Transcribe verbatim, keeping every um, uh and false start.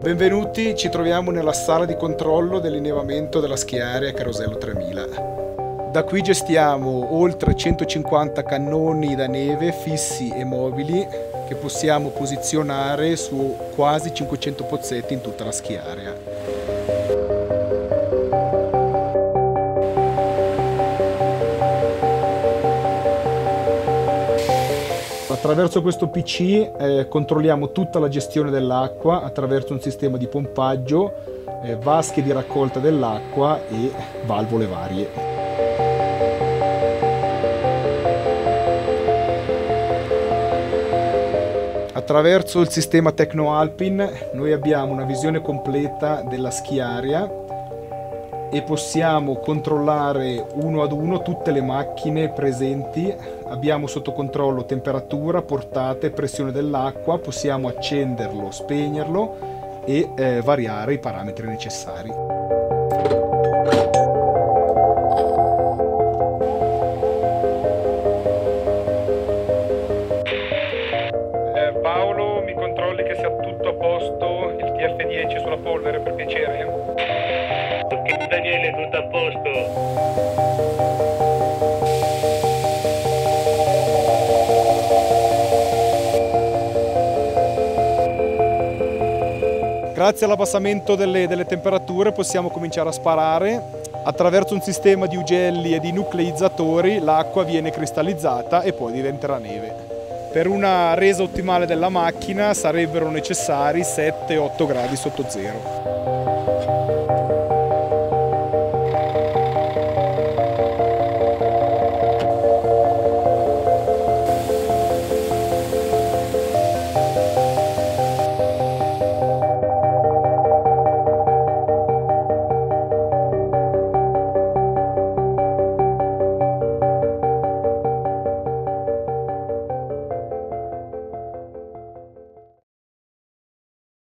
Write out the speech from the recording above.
Benvenuti, ci troviamo nella sala di controllo dell'innevamento della Schiaria Carosello tremila. Da qui gestiamo oltre centocinquanta cannoni da neve fissi e mobili che possiamo posizionare su quasi cinquecento pozzetti in tutta la Schiaria. Attraverso questo P C eh, controlliamo tutta la gestione dell'acqua attraverso un sistema di pompaggio, eh, vasche di raccolta dell'acqua e valvole varie. Attraverso il sistema TecnoAlpin noi abbiamo una visione completa della Schiaria e possiamo controllare uno ad uno tutte le macchine presenti. Abbiamo sotto controllo temperatura, portate, pressione dell'acqua, possiamo accenderlo, spegnerlo e eh, variare i parametri necessari. Eh, Paolo, mi controlli che sia tutto a posto, il T F dieci sulla polvere per piacere? Ok Daniele, tutto a posto. Grazie all'abbassamento delle, delle temperature possiamo cominciare a sparare. Attraverso un sistema di ugelli e di nucleizzatori l'acqua viene cristallizzata e poi diventerà neve. Per una resa ottimale della macchina sarebbero necessari sette otto gradi sotto zero.